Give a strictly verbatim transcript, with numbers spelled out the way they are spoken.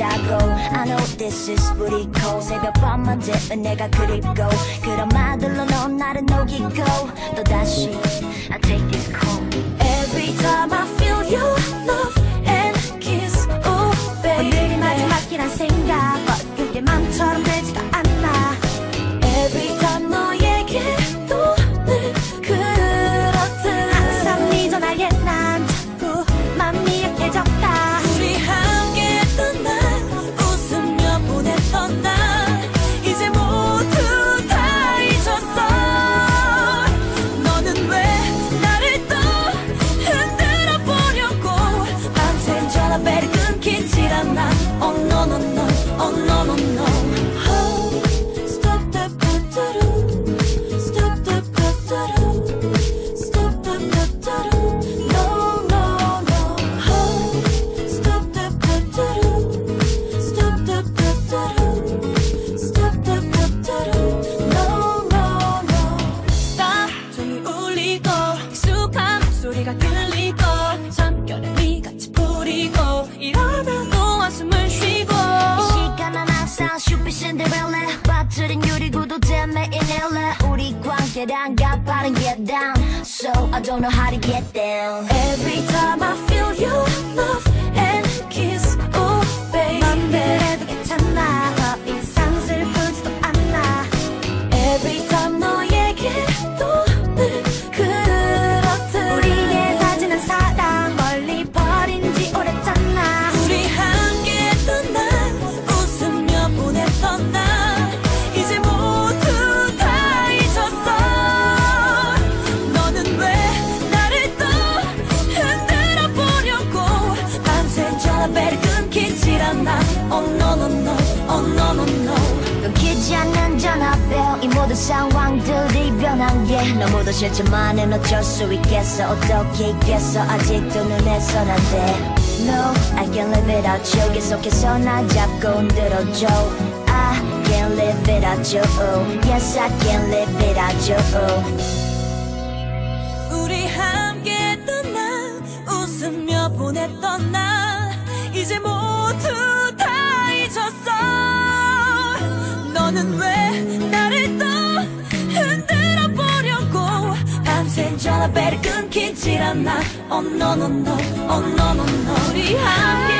자고 I know this is pretty cold 새벽 밤만 되면 내가 그립고 그런 말들로 넌 나를 녹이고 또다시 I take this cold Every time I feel your love and kiss oh baby 오늘이 마지막이란 생각 그게 맘처럼 되지가 않아 Every time 너에게 또 늘 그렇듯 항상 네 전화에 난 자꾸 맘이 약해졌다 우리 함께했던 날 웃으며 보냈던 날 이제 모두 다 잊었어 너는 왜 나를 또 흔들어 보려고 밤샘 전화벨이 끊기질 않아 Oh no no no Oh no no no Oh stop the do stop the do stop the do No no no Oh stop the do stop the do stop the do No no no Stop 종이 울리고 익숙한 목소리가 들리고 참견을 같이 부리고 이러다도 한숨을 쉬고 이 시간은 항상 슈퍼 신데렐라 빠뜨린 유리구도 때문에 이닐래 우리 관계란 가파른 계단 So I don't know how to get down Every time I feel your love and kiss Oh baby 맘대로도 괜찮아 더 이상 슬프지도 않아 Every time 너에게 또 늘 그렇듯 우리의 다지는 사랑 멀리 버린 지 오래잖아 우리 함께했던 날 웃으며 보냈던 날 이제 모두 다 잊었어 너는 왜 나를 또 흔들어 보려고 밤샘 전화벨이 끊기질 않아 Oh no no no Oh no no no 끊기지 않는 전화벨 이 모든 상황들이 변한 게 너무도 싫지만은 어쩔 수 있겠어 어떻게 있겠어 아직도 눈에선 안돼 No, I can't live without you 계속해서 나 잡고 흔들어줘 I can't live without you Yes, I can't live without you 우리 함께했던 날 웃으며 보냈던 날 이제 모두 다 잊었어 너는 왜 나를 또 흔들어 보려고 밤샘 전화벨이 끊기질 않아 Oh no no no Oh no no no 우리 함께